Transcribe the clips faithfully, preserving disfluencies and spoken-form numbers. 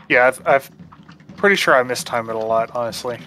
Yeah, I've, I've pretty sure I mistimed it a lot, honestly.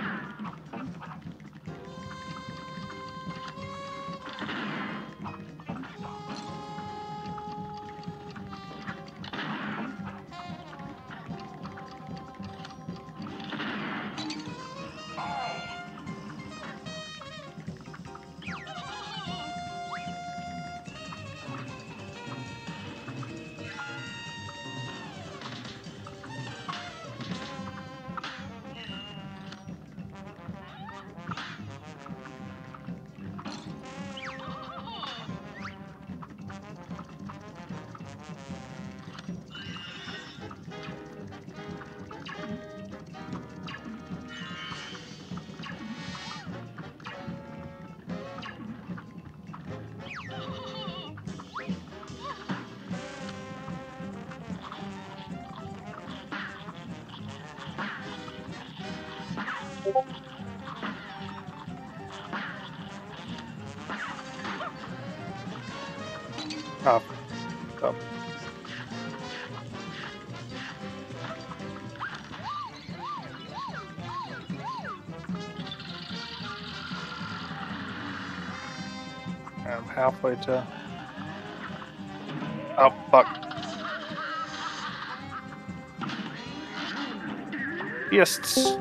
Oh, oh. I'm halfway to... Oh, fuck. Yes.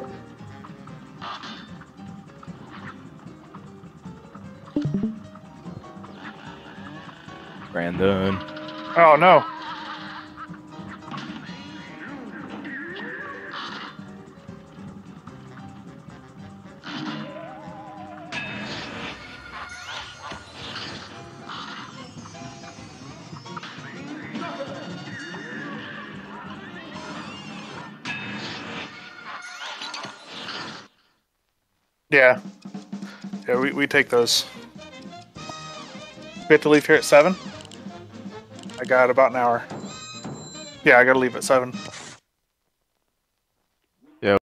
Brandon. Oh, no. Yeah. Yeah, we, we take those. We have to leave here at seven? I got about an hour. Yeah, I gotta leave at seven.